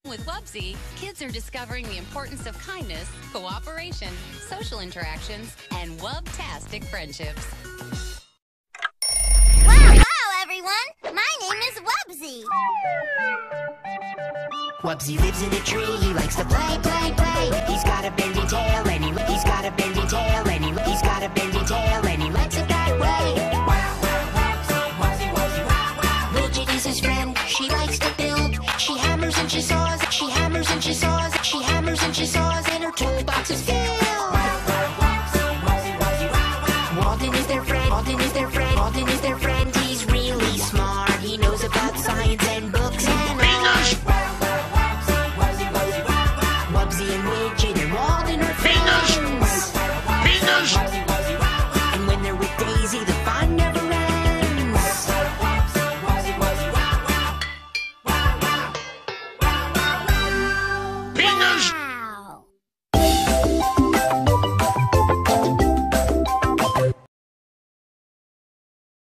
With Wubsy, kids are discovering the importance of kindness, cooperation, social interactions, and wub-tastic friendships. Wow, everyone! My name is Wubsy. Wubsy lives in a tree, he likes to play. He's got a bendy tail and he's got a bendy tail and he's got a bendy tail and he likes it that way. Widget is his friend, she likes to build. She hammers and she saws, she hammers and she saws, she hammers and she saws, and her toolbox is filled. Walden is their friend, Walden is their friend, Walden is their friend. He's really smart, he knows about science and books and art. Wubsy and Widget and Walden are friends. And when they're with Daisy, the fun never ends. Fingers!